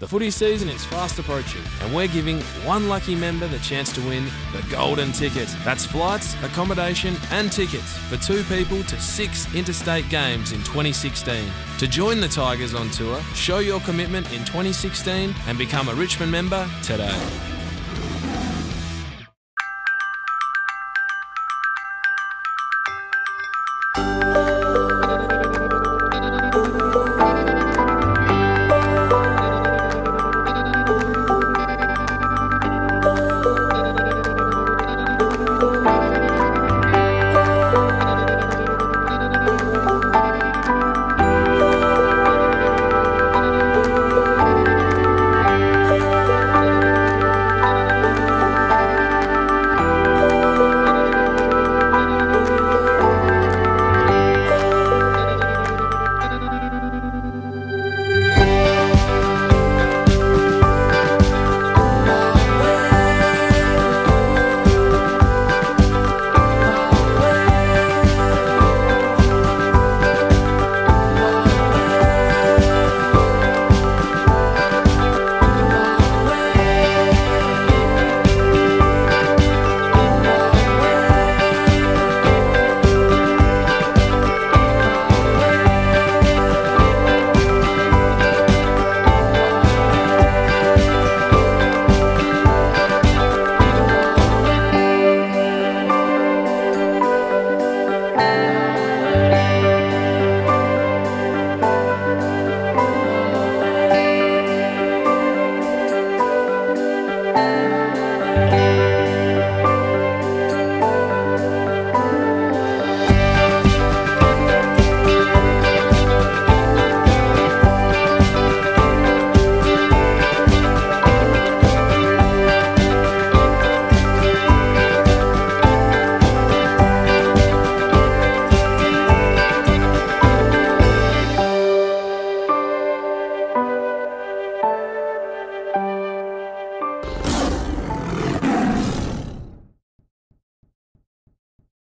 The footy season is fast approaching, and we're giving one lucky member the chance to win the Golden Ticket. That's flights, accommodation and tickets for 2 people to 6 interstate games in 2016. To join the Tigers on tour, show your commitment in 2016 and become a Richmond member today.